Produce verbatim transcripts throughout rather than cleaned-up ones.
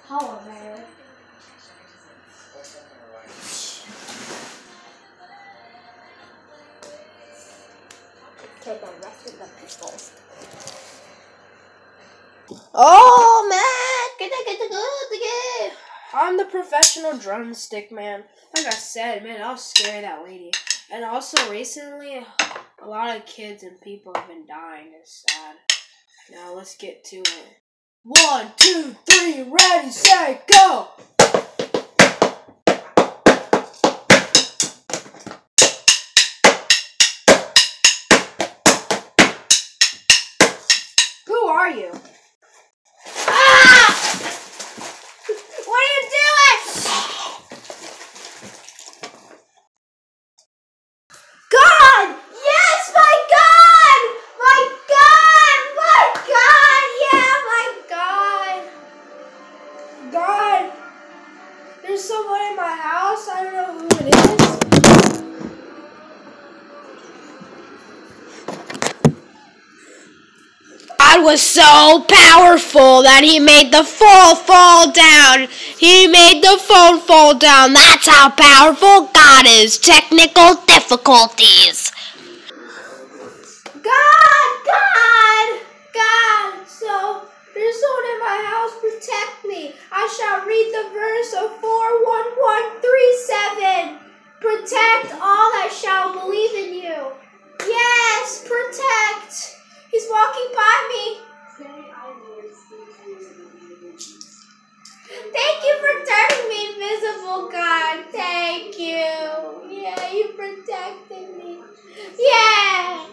Hello, man. Take the rest of the people. Oh man! Get it, get it, get it. I'm the professional drumstick man. Like I said, man, I was scared of that lady. And also recently, a lot of kids and people have been dying. It's sad. Now let's get to it. One, two, three, ready, set, go! Who are you? Ah! What are you doing? God! Yes, my God! My God! My God! Yeah, my God! God! There's someone in my house. I don't know who it is. God was so powerful that he made the phone fall down. He made the phone fall down. That's how powerful God is. Technical difficulties. God! God! God! So, there's someone in my house. Protect me. I shall read the verse of four one one three seven. Protect all that shall believe in you. Yes, protect. He's walking by me. Thank you for turning me invisible, God. Thank you. Yeah, you protected me. Yeah.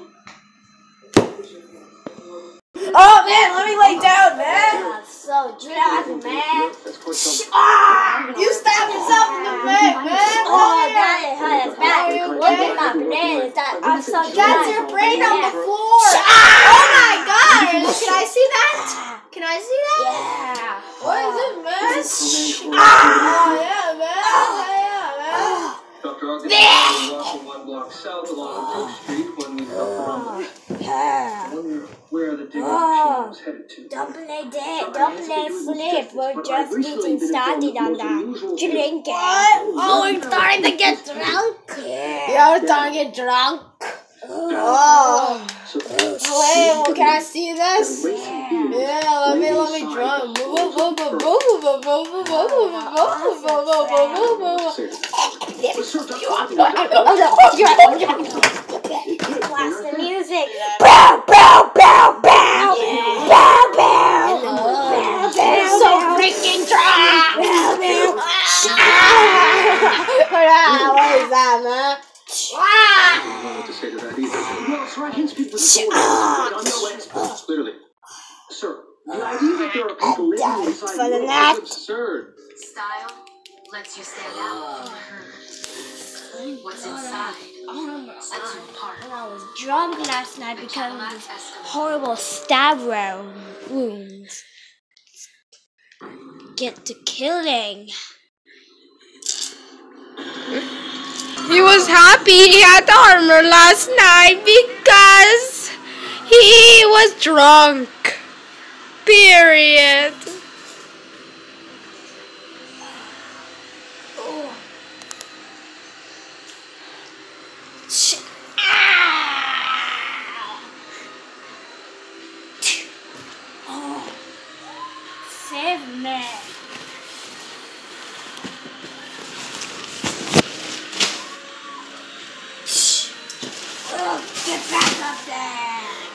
Oh man, let me lay down, man. I'm so drunk, man. Ah, you stabbed yourself in the leg, man. Oh, that is hurt. Bad. Look at my brain. I'm so drunk. That's your brain on the floor. Oh my gosh. Can I see that? Can I see that? Yeah. What is it, man? Ah. Oh yeah, man. Yeah, man. Doctor August was walking one block south along Brook Street when we fell Yeah. I wonder where the digging Oh. machine was headed to. Don't play that. Don't play flip. We're just getting started on that. Drinking. Oh, we're starting to get drunk. Yeah, we're starting to get drunk. Oh. So, Wait, well, can I see this? Yeah, let me, let me drum. Watch the music. Bow, bow, bow, bow. Bow, bow. Bow, so freaking drunk. What is that, man? I don't know what to say to that either. Well, sir, I can speak with the but I'm no expert, clearly. Sir, the idea that there are people living inside for the you night. is absurd. Style lets you stand out from the herd. What's inside sets you apart. I was drunk last night because of these horrible stab wounds. Get to killing. He was happy he had the armor last night because he was drunk. Period. Oh. Oh. Save me. Oh, get back up there.